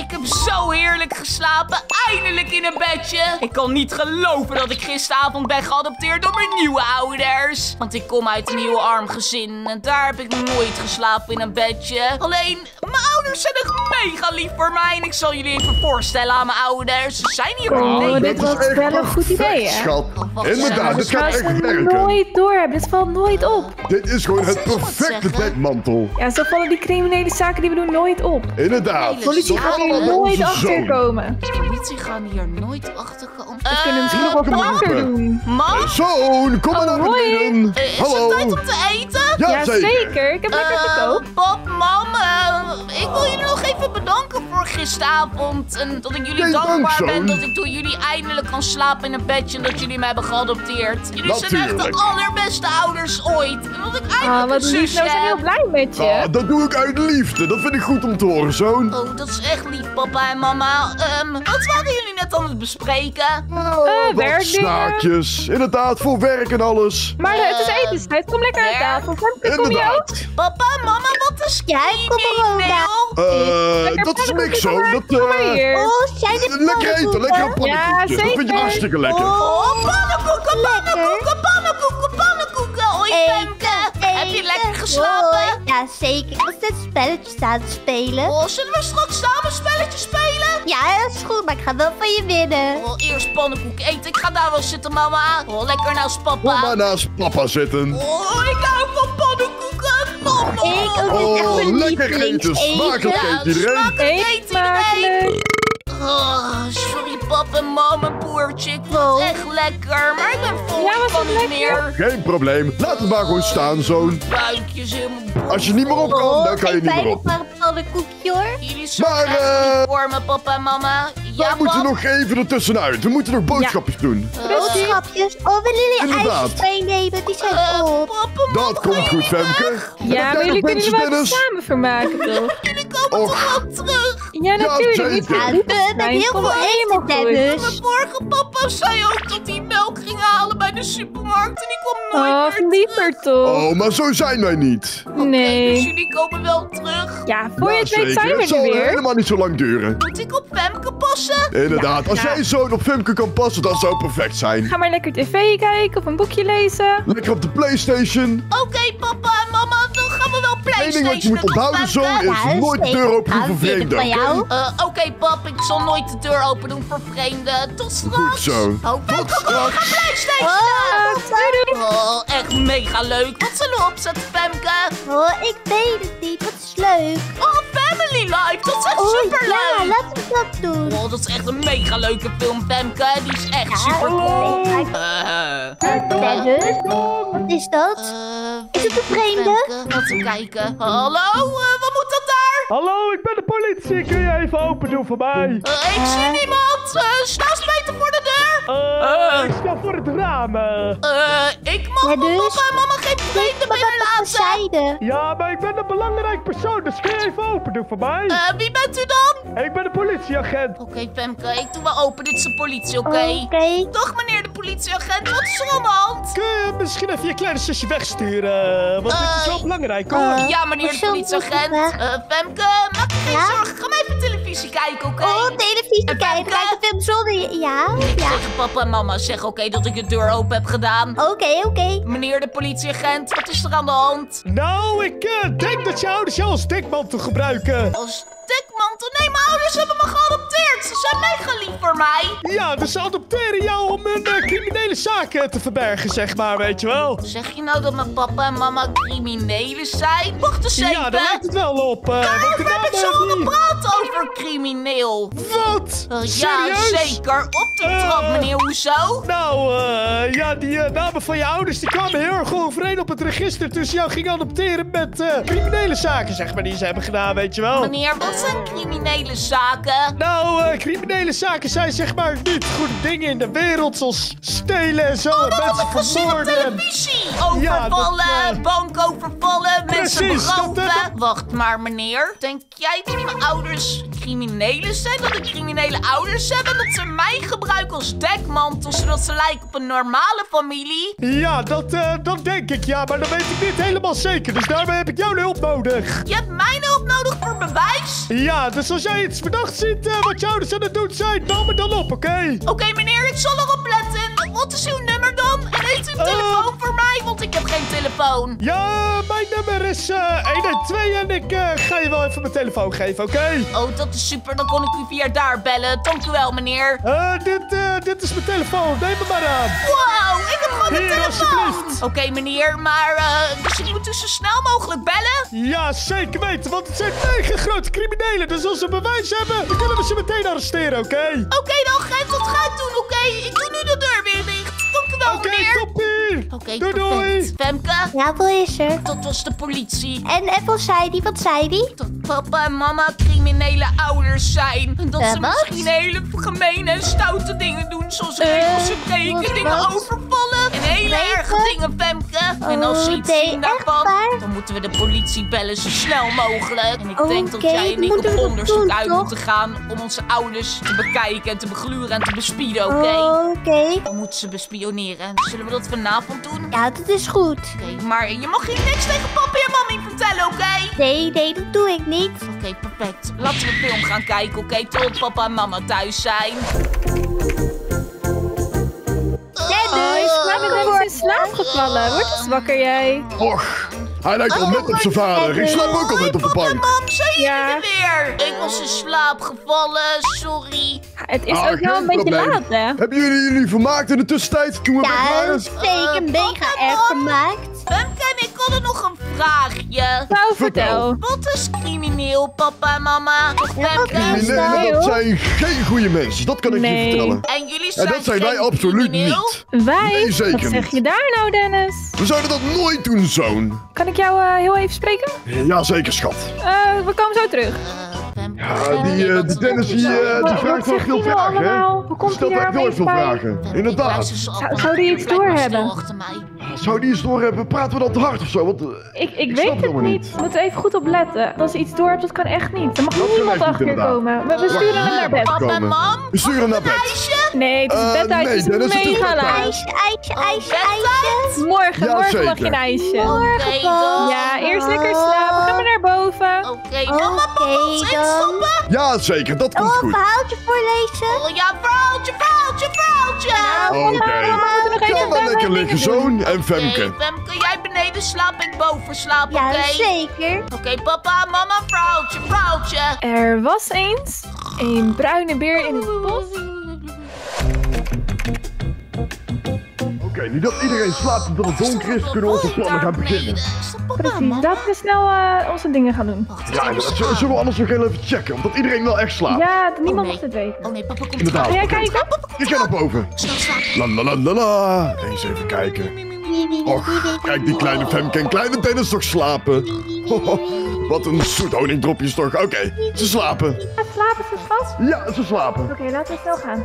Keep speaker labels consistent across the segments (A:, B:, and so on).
A: Ik heb zo heerlijk geslapen. Eindelijk in een bedje. Ik kan niet geloven dat ik gisteravond ben geadopteerd door mijn nieuwe ouders. Want ik kom uit een heel arm gezin. En daar heb ik nooit geslapen in een bedje. Alleen, mijn ouders zijn echt mega lief voor mij. En ik zal jullie even voorstellen aan mijn ouders. Ze zijn hier beneden.
B: Dit was wel een goed idee, hè?
C: Schat, inderdaad, dit gaat echt
B: Ze
C: werken.
B: nooit door hebben. Dit valt nooit op.
C: Dit is gewoon het perfecte dekmantel.
B: Ja, zo vallen die criminele zaken die we doen nooit op.
C: Inderdaad.
B: Politie gaat hier
C: Allemaal
B: nooit
C: onze
B: achter
C: zoon.
B: komen.
A: De politie gaan hier nooit achter komen.
B: Dat kunnen we misschien nog wel
C: kom maar
B: vaker
C: op.
B: doen.
A: Mam?
C: Zoon, kom maar naar
B: hoi.
C: beneden.
A: Is
C: Hallo.
A: het tijd om te eten?
B: Ja, zeker. Ik heb lekker gekookt.
A: Pap, mam, ik wil jullie nog even bedanken voor gisteravond. En dat ik jullie
C: Geen dank,
A: dankbaar
C: zoon.
A: ben dat ik door jullie eindelijk kan slapen in een bedje. En dat jullie mij hebben geadopteerd. Jullie zijn echt de
C: Natuurlijk.
A: allerbeste ouders ooit. En dat ik eindelijk
B: Wat
A: een
B: lief.
A: zusje
B: Nou, we zijn heel
A: heb.
B: blij met je.
C: Ah, dat doe ik uit liefde. Dat vind ik goed om te horen, zoon.
A: Oh, dat is echt lief, papa en mama. Wat waren jullie net aan het bespreken?
C: Wat
B: werkdingen.
C: snaakjes. Inderdaad, voor werk en alles.
B: Maar het is etenstijd. Kom lekker aan tafel. Femke, kom je ook?
C: Inderdaad.
A: Papa, mama, wat is
D: Ja, ik kom er ook bij.
C: Dat is niks, zoon. Dat,
B: Kom maar hier.
D: Oh, zijn dit
C: lekker eten, lekker pannenkoekjes.
B: Ja,
C: Dat vind je
B: zeker.
C: hartstikke lekker.
A: Oh, pannenkoeken, pannenkoeken, pannenkoeken, pannenkoeken. Hoi, Femke. Heb je lekker geslapen?
D: Hoi. Ja, zeker. Ik was net spelletjes aan het spelen.
A: Oh, zullen we straks samen spelletjes spelen?
D: Ja, dat is goed, maar ik ga wel van je winnen.
A: Oh, eerst pannenkoek eten. Ik ga daar wel zitten, mama. Oh, lekker naast
C: Kom
A: papa.
C: maar naast papa zitten.
A: Oh, ik hou van pannenkoeken. Nom, nom.
D: Ik ook, dit is echt
C: Oh,
D: mijn
C: lekker eten.
D: lievelingseten.
C: Smakelijk
A: Ja,
C: eten iedereen.
A: smakelijk
B: Eet
A: eten iedereen.
B: smakelijk.
A: Oh, sorry pap en mam en broertje. Ik vond
D: Wow.
A: het echt lekker. Maar ik ben vol.
B: Ja,
A: Ik
B: was
A: kan
B: het
A: niet
B: lekker?
A: meer.
C: Geen probleem. Laat het maar gewoon staan, zoon.
A: Buikjes helemaal.
C: Als je niet meer op kan, dan kan je
D: geef
C: niet
D: mij
C: meer
D: nog
C: op.
D: maar een pannenkoekje, hoor.
A: Jullie zorgen
C: Maar,
A: echt niet voor me, papa en mama.
C: Wij
A: Ja,
C: moeten
A: pap?
C: nog even ertussenuit. We moeten nog boodschapjes doen.
D: Boodschapjes. Oh, willen jullie
C: Inderdaad.
D: ijsjes meenemen? Die zijn op.
A: Papa, mama,
C: Dat komt goed, Femke.
B: Ja, maar jullie kunnen er wel samen vermaken, toch?
A: jullie komen
C: Och.
A: toch wel terug?
B: Ja, natuurlijk. Niet
C: zeker.
D: Ja,
B: verliefd
D: we hebben
B: zijn.
D: heel
B: Kom
D: veel
B: helemaal
D: eten,
B: goed.
D: Dennis.
A: Maar morgen papa zei ook dat hij melk ging halen bij de supermarkt. En die kwam nooit
B: Och,
A: meer
B: liever toch?
C: Oh, maar zo zijn wij niet.
A: Dus
B: Nee.
A: jullie komen wel terug.
B: Ja, voor je het weet
C: Jazeker.
B: zijn we
C: Het zal
B: er weer.
C: helemaal niet zo lang duren.
A: Moet ik op Femke passen?
C: Inderdaad, als
B: Ja.
C: jij zo op Femke kan passen, dat zou perfect zijn.
B: Ga maar lekker tv kijken of een boekje lezen.
C: Lekker op de PlayStation.
A: Oké, papa en mama, dan gaan we wel
C: Eén
A: PlayStation.
C: ding wat je moet onthouden, zoon,
D: Ja,
C: is nooit de deur open doen voor vreemden.
D: Van jou?
C: oké?
A: Oké, pap, ik zal nooit de deur open doen voor vreemden. Tot straks.
C: Goed zo.
A: Oh, Femke, kom, we gaan PlayStation.
B: Doei, doei.
A: Oh, echt mega leuk. Wat zullen we opzetten, Femke?
D: Oh, ik weet het niet. Wat is leuk.
A: Oh, Family Life. Dat is echt
D: Oh,
A: superleuk.
D: ja, laten we dat doen.
A: Oh, dat is echt een mega leuke film, Femke. Die is echt
D: Ja,
A: super cool.
D: oké. Dennis, wat is dat? Is het een vreemde?
A: Femke, laten we kijken. Hallo, wat moet dat daar?
E: Hallo, ik ben de politie. Kun je even open doen voor mij?
A: Ik zie niemand. Sta eens beter voor de deur.
E: Ik sta voor het raam.
A: Ik mag
D: Ja,
A: mijn
D: dus?
A: papa en mama geen vreemden
D: Wat
A: binnenlaten.
D: zeiden?
E: Ja, maar ik ben een belangrijk persoon, dus kun je even open doen voor mij?
A: Wie bent u dan?
E: Ik ben de politieagent.
A: Oké, Femke, ik doe wel open. Dit is de politie, oké?
D: Oké.
A: Dag, meneer de politieagent. Wat is er aan de hand?
E: Kun je misschien even je kleine zusje wegsturen? Want dit is wel belangrijk, hoor.
A: Ja, meneer de
D: hoezo
A: politieagent.
D: moet ik
A: Femke, maak je geen
D: Ja?
A: zorgen. Ga maar even televisie kijken, oké?
D: Oh, televisie
A: En
D: kijken.
A: Femke?
D: Lijkt een film zonder je. Ja? Ja.
A: Tegen papa en mama zeg, oké, dat ik de deur open heb gedaan.
D: Oké.
A: Meneer de politieagent, wat is er aan de hand?
E: Nou, ik denk dat je ouders jou als dekmantel gebruiken.
A: Als dekmantel? Nee, mijn ouders hebben me geadopteerd. Ze zijn mega lief voor mij.
E: Ja, dus ze adopteren jou om hun criminele zaken te verbergen, zeg maar, weet je wel.
A: Zeg je nou dat mijn papa en mama criminelen zijn? Wacht eens even.
E: Ja, daar lijkt het wel op.
A: Daar
E: want de
A: heb ik
E: namen
A: zo
E: die-
A: gepraat over crimineel.
E: Wat?
A: Ja,
E: Serieus?
A: zeker. Op de trap, meneer. Hoezo?
E: Nou, ja, die namen van je ouders die kwamen heel erg overeen op het register toen ze jou gingen adopteren met criminele zaken, zeg maar, die ze hebben gedaan, weet je wel.
A: Meneer, wat zijn criminele zaken?
E: Nou, criminele zaken zijn zeg maar niet goede dingen in de wereld, zoals stelen en zo, en
A: Dat heb
E: mensen
A: ik gezien op
E: vermoorden.
A: televisie.
E: Ja,
A: Overvallen,
E: dat,
A: bank overvallen, mensen
E: precies, dat,
A: beroven. Wacht maar, meneer. Denk jij dat mijn ouders criminelen zijn? Dat ik criminele ouders heb en dat ze mij gebruiken als dekmantel, zodat ze lijken op een normale familie?
E: Ja, dat denk ik, ja. Maar dat weet ik niet helemaal zeker. Dus daarmee heb ik jouw hulp nodig.
A: Je hebt mijn hulp nodig voor bewijs?
E: Ja, dus als jij iets verdacht ziet wat je ouders aan het doen zijn, bel me dan op, oké?
A: Oké, meneer, ik zal erop letten. Wat is uw nummer dan? En heeft u een telefoon voor mij? Want ik heb geen telefoon.
E: Ja, mijn nummer is 112 en ik ga je wel even mijn telefoon geven, oké?
A: Oh, dat is super. Dan kon ik u via daar bellen. Dank u wel, meneer.
E: Dit is mijn telefoon. Neem me maar aan.
A: Wow, ik heb gewoon een
E: Hier,
A: telefoon.
E: alsjeblieft.
A: Oké, meneer, maar dus ik moet u zo snel mogelijk bellen?
E: Ja, zeker weten, want het zijn 9 grote criminelen. Dus als ze bewijs hebben, dan kunnen we ze meteen arresteren, oké?
A: Oké, dan geef dat gaat doen, oké? Ik doe nu de deur weer dicht. Dank u wel,
E: Oké,
A: meneer.
E: toppie.
A: Oké,
E: Doei, doei.
A: perfect. Femke,
D: Ja, wat is er?
A: dat was de politie.
D: En wat zei die? Wat zei die?
A: Dat papa en mama criminele ouders zijn. En dat ze
D: wat?
A: misschien hele gemene en stoute dingen doen. Zoals regels breken, dingen
D: wat?
A: overvallen. En hele
D: Breken?
A: erge dingen, Femke. En als ze iets
D: nee,
A: zien
D: echt
A: daarvan,
D: waar?
A: dan moeten we de politie bellen zo snel mogelijk. En ik denk dat
D: Oké,
A: jij en ik
D: moeten
A: op
D: we dat
A: onderzoek
D: doen,
A: uit
D: toch?
A: moeten gaan om onze ouders te bekijken en te begluren en te bespieden, oké?
D: Oké.
A: We moeten ze bespioneren. Zullen we dat vanavond doen?
D: Ja, dat is goed.
A: Oké, maar je mag hier niks tegen papa en mami vertellen, oké?
D: Nee, dat doe ik niet.
A: Oké, perfect. Laten we een film gaan kijken, oké? Tot papa en mama thuis zijn.
B: Dennis, maar ben in slaap gevallen. Word eens wakker, jij.
C: Och, hij lijkt al net op zijn vader. Ik slaap ook altijd op de bank.
A: Mam, zijn jullie
B: Ja.
A: er weer? Ik was in slaap gevallen, sorry.
B: Het is
C: Ah,
B: ook wel
C: geen
B: een beetje
C: probleem.
B: laat, hè?
C: Hebben jullie vermaakt in de tussentijd toen we weg
D: Ja,
C: waren?
D: zeker mega
A: papa,
D: erg
A: mam.
D: gemaakt.
A: Femke en ik hadden nog een vraagje.
B: Nou, vertel.
A: Wat is crimineel, papa en mama? Toch, Femke?
C: Criminelen,
B: Nee,
C: dat
B: hoor.
C: zijn geen goede mensen. Dat kan ik je
B: Nee.
C: vertellen.
A: En jullie
C: En
A: zijn
C: dat zijn wij
A: geen
C: absoluut
A: crimineel?
C: niet.
B: Wij?
C: Nee, zeker
B: Wat zeg
C: niet.
B: je daar nou, Dennis?
C: We zouden dat nooit doen, zoon.
B: Kan ik jou heel even spreken?
C: Ja, zeker, schat.
B: We komen zo terug.
A: Femke,
C: Ja, die Dennis die vraagt wel
B: zegt
C: veel
B: die nou
C: vragen, hè?
B: allemaal? Hoe komt
C: Stelt
B: hij
C: echt
B: daar
C: heel veel
B: opeens bij?
C: vragen.
A: Femke,
C: Inderdaad.
A: luister ze allemaal.
B: Zou die iets
A: Blijf maar
B: doorhebben?
A: stil achter mij.
C: Zou die eens door hebben? Praten we dan te hard of zo? Want,
B: Ik
C: snap
B: weet het
C: helemaal
B: niet. We moeten even goed op letten. Als hij iets door hebt, dat kan echt niet. Er mag
C: Dat
B: niemand
C: kan echt
B: achter
C: niet,
B: je
C: inderdaad.
B: komen. We sturen hem naar bed.
A: Papa en
C: komen.
A: mam?
C: We sturen hem naar bed.
A: Meisje?
B: Nee, het is bedtijd.
C: nee,
B: Het is
C: Dennis, het is
B: mega
C: bedtijd.
B: laat.
D: IJsje, ijsje.
B: Morgen,
C: Ja,
B: morgen mag je
C: zeker.
B: een ijsje.
A: Oké, dan.
B: Ja, eerst lekker slapen. Ga maar naar boven.
A: Oké, mama, papa, ons
D: Oké,
A: even
D: dan.
A: stoppen.
C: Ja, zeker. Dat komt
D: Oh, een
C: goed.
D: verhaaltje voorlezen.
A: Oh ja, verhaaltje.
C: Oké.
B: moeten nog even
C: Ga maar lekker
B: dingen
C: liggen,
B: doen.
C: zoon. En
A: Oké,
C: Femke.
A: Femke, jij beneden slaap, ik boven slaap,
D: Ja,
A: oké?
D: zeker.
A: Oké, papa, mama, verhaaltje.
B: Er was eens een bruine beer in het bos.
C: Oké, nu dat iedereen slaapt en dat het donker is, kunnen we onze plannen gaan beginnen.
B: Precies, laten we snel onze dingen gaan doen.
C: Ja, inderdaad. Zullen we anders nog heel even checken? Omdat iedereen wel echt slaapt.
B: Ja, niemand
A: nee.
B: mag het weten.
A: Oh nee, papa komt
C: Inderdaad.
B: Ga jij
C: Oké.
B: kijken?
C: Ik ga naar boven.
A: Snel slapen.
C: La la la la la. Eens even kijken. Och, kijk die kleine Femke en kleine Dennis toch slapen. Hoho, wat een zoet honingdropjes toch. Oké, ze slapen.
B: Gaat slapen ze vast?
C: Ja, ze slapen.
B: Oké, laten we snel gaan.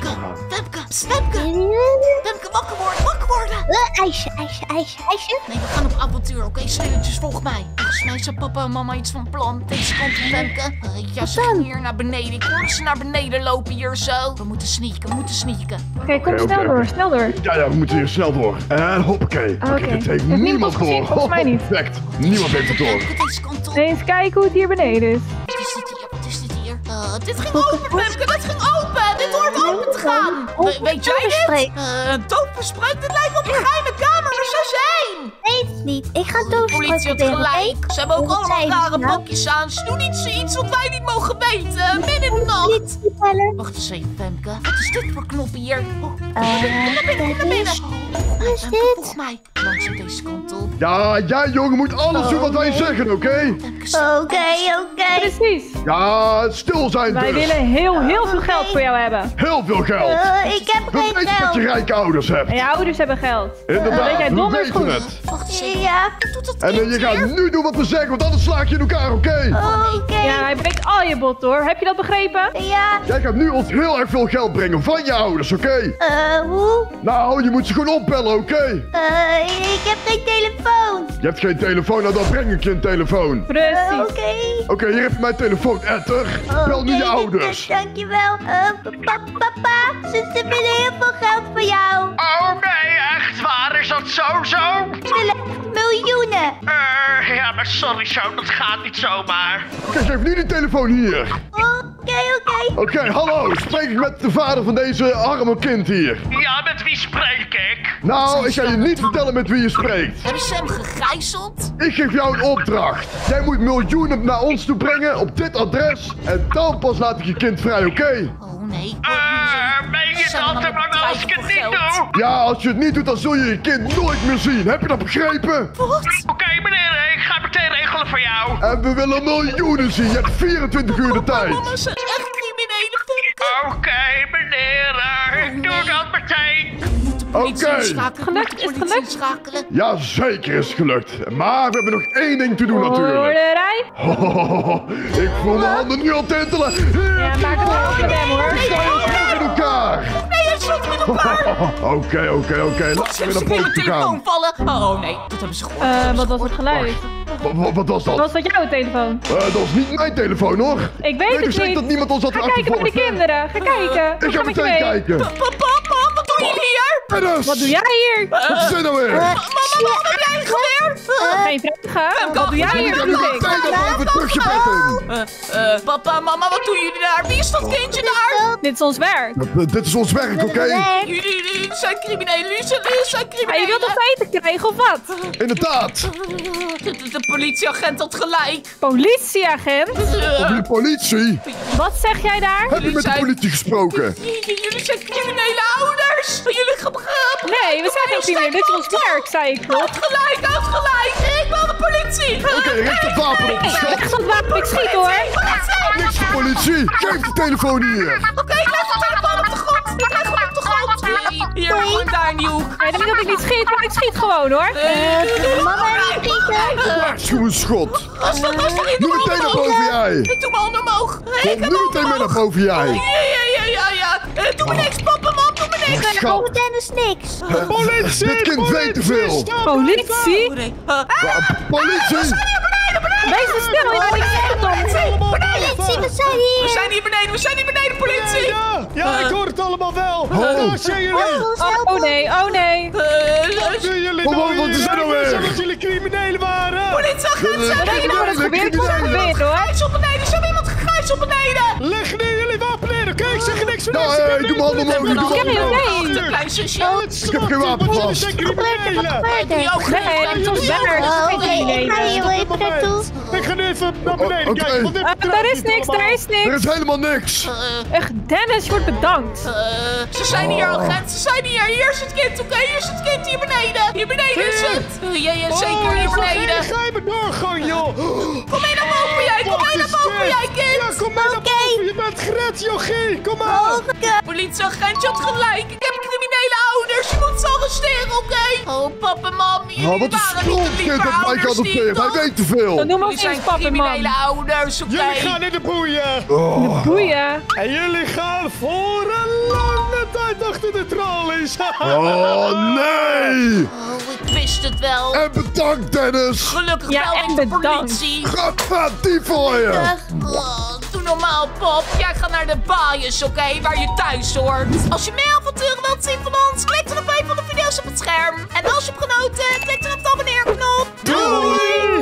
A: Femke, wakker worden.
D: IJsje.
A: Nee, we gaan op avontuur, oké? Stilletjes, volg mij. Volgens mij zijn papa en mama iets van plan. Deze kant op, Femke. Ja, ze gaan hier naar beneden. Ik hoorde ze naar beneden lopen hier zo. We moeten sneaken.
B: Oké, kom
C: Oké,
B: snel
C: oké,
B: door,
C: oké.
B: snel door.
C: Ja, we moeten hier snel door. En hoppakee. Oké,
B: Oké.
C: dit heeft
B: Heeft
C: niemand
B: niemand
C: door.
B: gezien? Volgens mij niet.
C: Perfect. Niemand heeft het door.
A: Femke, deze kant op.
B: Eens kijken hoe het hier beneden is.
A: Wat is dit hier? Dit ging open, Femke. Dit ging open. Dit hoort open te gaan. Weet jij dit? Toverspreuk, dit lijkt op een geheime kamer. Waar zijn ze heen?
D: Weet het niet. Ik ga
A: De
D: toverspreuk
A: politie had
D: proberen,
A: gelijk.
D: oké?
A: Ze hebben ook
D: Wat
A: allemaal
D: zei
A: rare
D: die nou?
A: blokjes aan. Ze doen iets wat wij niet mogen weten. Midden in de nacht.
D: Politie bellen.
A: Wacht eens even, Femke. Wat is dit voor knoppen hier? Oh, kom
D: dat
A: naar binnen.
D: is-
A: Oh,
D: is
A: Femke,
D: dit?
A: volg mij. Langzaam deze kant op.
C: Ja, jij jongen moet alles doen wat wij zeggen, oké?
A: Femke, stil.
D: Oké.
B: Precies.
C: Ja, stil zijn
B: Wij
C: dus.
B: willen heel veel geld voor jou hebben.
C: Heel veel geld.
D: Ik heb
C: We
D: geen
C: weten dat je
D: geld.
C: rijke ouders hebt.
B: En je ouders hebben geld.
C: Inderdaad,
B: weet jij
C: we
B: donders
C: weten
B: goed.
C: het.
A: Wacht eens even.
D: Ja.
A: Doe dat
C: En je
A: kind
C: gaat
A: hier.
C: nu doen wat we zeggen, want anders slaag je in elkaar, oké?
D: Oké.
B: Ja, hij Jij breekt al je bot door. Heb je dat begrepen?
D: Ja,
C: Jij gaat nu ons heel erg veel geld brengen van je ouders, oké?
D: hoe?
C: Nou, je moet ze gewoon opbellen, oké?
D: Ik heb geen telefoon.
C: Je hebt geen telefoon, nou dan breng ik je een telefoon.
B: Precies.
D: Oké.
C: Oké, hier heb je mijn telefoon, Etter. Bel nu je ouders.
D: Dankjewel. Papa, ze willen heel veel geld van jou.
E: Oh nee, echt waar? Is dat zo?
D: Ze willen miljoenen.
E: Ja, maar sorry zo, dat gaat niet zomaar.
C: Oké, geef nu die telefoon hier.
D: Oké.
C: Oké, hallo. Spreek ik met de vader van deze arme kind hier?
E: Ja, met wie spreek ik?
C: Nou, ik ga je niet vertellen met wie je spreekt.
A: Hebben ze hem gegijzeld?
C: Ik geef jou een opdracht. Jij moet miljoenen naar ons toe brengen op dit adres. En dan pas laat ik je kind vrij, oké?
A: Oh nee.
E: Meen je
A: Zijn
E: dat?
A: we
E: Maar
A: aan
E: als
A: het
E: ik het niet
A: krijgen
E: doe?
C: Ja, als je het niet doet, dan zul je je kind nooit meer zien. Heb je dat begrepen?
E: Oké, meneer, ik ga meteen regelen voor jou.
C: En we willen miljoenen zien. Je hebt 24 uur de tijd.
A: Mama, ze echt criminele Femke.
E: Oké, meneer, ik doe dat meteen.
C: Oké.
B: Gelukt, is het gelukt?
A: Schakelen.
C: Ja, zeker is het gelukt. Maar we hebben nog één ding te doen natuurlijk.
B: Orderij.
C: Ik voel mijn handen nu al tintelen.
B: Ja, maak het maar op met hem hoor.
C: In elkaar.
A: Nee, hij sloeg met elkaar.
C: Oké. Laten we naar
A: Ze willen
C: boven
A: telefoon
C: gaan.
A: vallen. Oh nee, dat hebben ze gehoord.
B: Wat was het geluid?
C: Wat was dat?
B: Was dat jouw telefoon?
C: Dat was niet mijn telefoon hoor.
B: Ik weet
C: Ik
B: het
C: zeg
B: niet.
C: dat niemand ons had
B: Ga kijken bij de
C: achtervolgd.
B: kinderen. Ga kijken.
C: Ik ga
B: met je
C: meteen
B: mee.
C: kijken.
A: Papa, wat doen jullie hier?
C: Dennis!
B: Wat doe jij hier?
C: Wat is dit nou weer?
A: Mama, wat heb jij geweer?
B: Geen vragen. Wat doe jij
C: Ik
B: hier,
C: heb nu
B: vroeg ik?
C: meteen dat over terug je bed in.
A: Papa, mama, wat doen jullie daar? Wie is dat kindje daar?
B: Dit is ons werk.
C: Dit is ons werk, oké?
A: Jullie zijn criminelen. Jullie zijn
B: Maar
A: criminelen.
B: je wilt toch te eten krijgen of wat?
C: Inderdaad.
A: De politieagent had gelijk.
B: Politieagent?
C: Of die politie?
B: Wat zeg jij daar?
C: Heb je met de
A: zijn-
C: politie gesproken?
A: Jullie zijn criminele ouders. Jullie
B: Nee, we zijn geen criminelen. Dit is ons werk, zei ik toch?
A: Had gelijk. Ik wil de politie.
C: Oké, richt het wapen op de
B: Hey,
C: schat.
B: leg dat wapen, ik schiet hoor.
C: Niks de politie. Geef de telefoon hier.
A: Oké, ik leg de telefoon op de grond. Ik leg hem op de grond. Hier, gewoon daar in die hoek.
B: Ja, dan dat ik niet schiet, maar ik schiet gewoon hoor.
D: Mama en Pieter.
C: Waarschuwensschot.
A: Was dat niet
C: Nu meteen naar boven jij.
A: Ik doe mijn handen omhoog.
C: Kom nu meteen mee naar boven jij.
A: Ja. Doe me niks, papa, mam, doe me niks.
C: Schat,
D: Dennis niks.
E: Politie!
C: dit kind weet te veel.
B: Politie?
A: Oh, nee.
C: Politie.
B: Wees te stil, je bent niet dom.
D: Politie, we zijn
A: We
D: hier.
A: zijn hier beneden, politie.
E: Ja, ik hoor het allemaal wel. Daar zijn jullie.
B: Oh nee, oh nee.
E: Wat doen jullie
C: Wat
E: nou
C: is
E: hier?
C: er nou weer?
E: Wist dat jullie criminelen waren?
A: Politieagent,
B: Wat denk je nou dat gebeurt? Ik kom weer hoor.
A: gijs op beneden. Ze hebben iemand gegijs op beneden.
E: Leg nu jullie wapen neer, oké? Ik zeg er niks van.
C: Nou, doe mijn handen omhoog. Doe mijn handen omhoog.
B: Oké.
A: Een klein zusje.
C: Ik heb geen wapen
E: Jullie
C: vast.
E: zijn criminelen.
A: Die ook
B: Nee, het is ons werk. Het is geen
D: Ik ga hier wel even naartoe.
E: Ik ga nu even naar beneden
C: Oké.
E: kijken. want dit
B: Daar
E: draait
B: is
E: niet
B: niks,
E: allemaal.
B: daar is
C: Er
B: niks.
C: is helemaal niks.
B: Echt, Dennis, je wordt bedankt.
A: Ze zijn hier, agent. Ze zijn hier. Hier is het kind, oké? Hier is het kind. Hier beneden. Hier beneden is het. Ja, zeker. Hier beneden.
E: Ga je maar doorgaan, joh.
A: Kom mee naar boven, jij. Kom mee naar boven, jij, kind.
E: Ja, kom mee naar boven. Je bent gered, jochie. Kom maar.
A: Politieagent, je had gelijk. Ik heb criminele ouders. Je moet ze arresteren, oké? Oh, papa en mam. Jullie
C: Oh, wat een
A: waren niet de
C: stroomkind
A: lieve
C: heeft mij
A: ouders die
C: geadopteerd. Hij
A: ik
C: weet te veel.
B: Dan noem
A: Jullie
B: ons
A: zijn
B: eens papa en
A: criminele
B: mam.
A: ouders, oké?
E: Jullie gaan in de boeien.
B: Boeien.
E: En jullie gaan voor een lange tijd achter de tralies.
C: Oh, nee.
A: Oh, ik wist het wel.
C: En bedankt, Dennis.
A: Gelukkig
B: Ja,
A: wel
B: en
A: niet de
B: bedankt.
A: politie.
C: Gaat die voor je.
A: Doe normaal, Pop. Jij gaat naar de baaiers, oké? Waar je thuis hoort. Als je meer avonturen wilt zien van ons, klik dan op een van de video's op het scherm. En als je hebt genoten, klik dan op de abonneerknop. Doei!